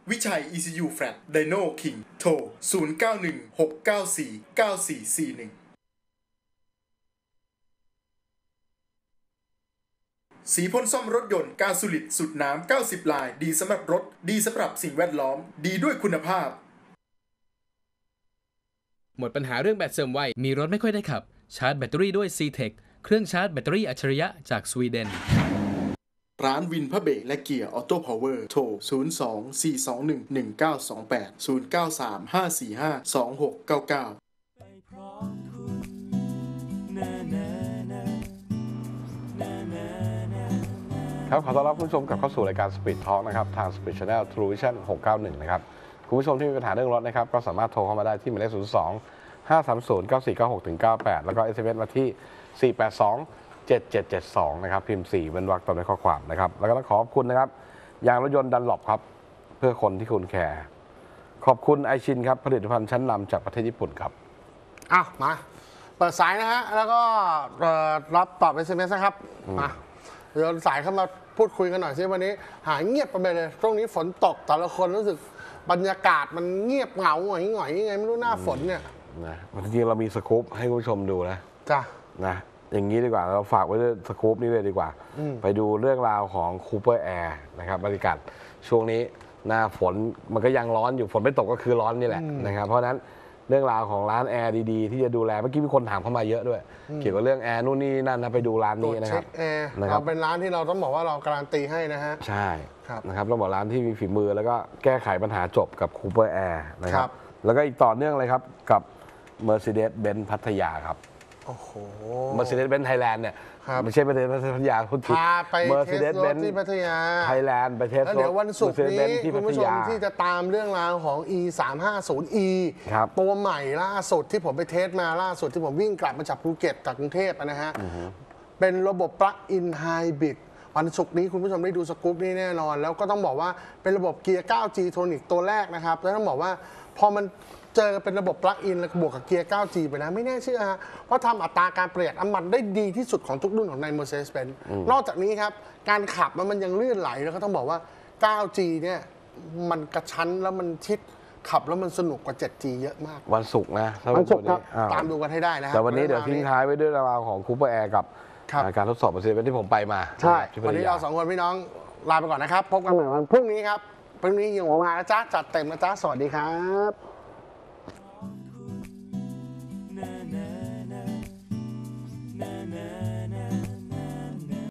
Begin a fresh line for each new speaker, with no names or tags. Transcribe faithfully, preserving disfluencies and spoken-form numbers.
วิชัย อี ซี ยู Flat Dino King โทรศูนย์ เก้า หนึ่ง หก เก้า สี่ เก้า สี่ สี่ หนึ่งสีพ่นซ่อมรถยนต์กาสูลิดสุดน้ำเก้าสิบลายดีสำหรับรถดีสำหรับสิ่งแวดล้อมดีด้วยคุณภาพ
หมดปัญหาเรื่องแบตเสื่อมไวมีรถไม่ค่อยได้ขับชาร์จแบตเตอรี่ด้วย ซี เทค เครื่องชาร์จแบตเตอรี่อัจฉริยะจากสวีเดน
ร้านวินพระเบรกและเกียร์ออโต้พาวเวอร์โทรศูนย์ สอง สี่ สอง หนึ่ง หนึ่ง เก้า สอง แปด ศูนย์ เก้า สาม ห้า สี่ ห้า สอง หก เก้า เก้า
ครับขอต้อนรับคุณผู้ชมกลับเข้าสู่รายการ Speed Talk นะครับทาง Speed Channel True Vision หกเก้าหนึ่งนะครับคุณผู้ชมที่มีปัญหาเรื่องรถนะครับก็สามารถโทรเข้ามาได้ที่หมายเลขศูนย์ สอง ห้า สาม ศูนย์ เก้า สี่ เก้า หก เก้า แปดแล้วก็ เอส เอ็ม เอส มาที่ สี่ แปด สอง เจ็ด เจ็ด เจ็ด สองนะครับพิมพ์สี่เป็นวรรคตามด้วยข้อความนะครับแล้วก็ต้องขอบคุณนะครับยางรถยนต์ดันหลบครับเพื่อคนที่คุณแคร์ขอบคุณไอชินครับผลิตภัณฑ์ชั้นนำจากประเทศญี่ปุ่นครับ
อ้าวมาเปิดสายนะฮะแล้วก็รับตอบ เอส เอ็ม เอส นะครับมาเดี๋ยวสายเข้ามาพูดคุยกันหน่อยสิวันนี้หายเงียบไปเลยช่วงนี้ฝนตกแต่ละคนรู้สึกบรรยากาศมันเงียบเหงาหงอยหงอยยังไงไม่รู้หน้าฝนเนี่ย
นะจริงๆเรามีสกู๊ปให้คุณผู้ชมดูนะ
จ้ะ
นะอย่างนี้ดีกว่าเราฝากไว้ด้วยสกู๊ปนี้เลยดีกว่าไปดูเรื่องราวของคูเปอร์แอร์นะครับบรรยากาศช่วงนี้หน้าฝนมันก็ยังร้อนอยู่ฝนไม่ตกก็คือร้อนนี่แหละนะครับเพราะฉะนั้นเรื่องราวของร้านแอร์ดีๆที่จะดูแลเมื่อกี้มีคนถามเข้ามาเยอะด้วยเกี่ยวกับเรื่องแอร์นู่นนี่นั่นนะไปดูร้านนี้นะครับ
แอร์เราเป็นร้านที่เราต้องบอกว่าเราการันตีให้นะฮะ
ใช่นะครับเราบอกร้านที่มีฝีมือแล้วก็แก้ไขปัญหาจบกับคูเปอร์แอร์นะครับแล้วก็อีกต่อเนื่องเลยครับกับ Mercedes-Benz พัทยาครับ
โอ้โห
Mercedes-Benz Thailand เนี่ยไม่ใช่ Mercedes-Benz พัทยาพูดผิด
พาไปเทสรถที่พัทยา
Thailand ไปเทสรถ
แล้วเดี๋ยววันศุกร์นี้คุณผู้ชมที่จะตามเรื่องราวของ อี สาม ห้า ศูนย์ อี ตัวใหม่ล่าสุดที่ผมไปเทสมาล่าสุดที่ผมวิ่งกลับมาจากภูเก็ตจากกรุงเทพนะฮะเป็นระบบ Plug-in Hybrid วันศุกร์นี้คุณผู้ชมได้ดูสกู๊ปนี้แน่นอนแล้วก็ต้องบอกว่าเป็นระบบเกียร์ ไนน์ จี Tronic ตัวแรกนะครับแล้วต้องบอกว่าพอมันเจอเป็นระบบ Plug-in แล้วบวกกับเกียร์ ไนน์ จี ไปนะไม่แน่เชื่อฮะว่าทำอัตราการประหยัดน้ำมันได้ดีที่สุดของทุกรุ่นของใน Mercedes-Benz นอกจากนี้ครับการขับมันยังลื่นไหลแล้วก็ต้องบอกว่า ไนน์ จี เนี่ยมันกระชั้นแล้วมันชิดขับแล้วมันสนุกกว่า เจ็ด จี เยอะมาก
วันศุกร์นะ
วันศุกร์ครับตามดูกันให้ได้นะ
แต่วันนี้เดี๋ยวทิ้งท้ายไว้ด้วยราวของคูเปอร์แอร์กับการทดสอบ Mercedes-Benz ที่ผมไปมา
ใช่วันนี้เราสองคนพี่น้องลาไปก่อนนะครับพบกันใหม่วันพรุ่งนี้ครับพรุ่งนี้ยังออกมาแล้วจ้าจัดเต็มนะจ้าสวัสดีครับ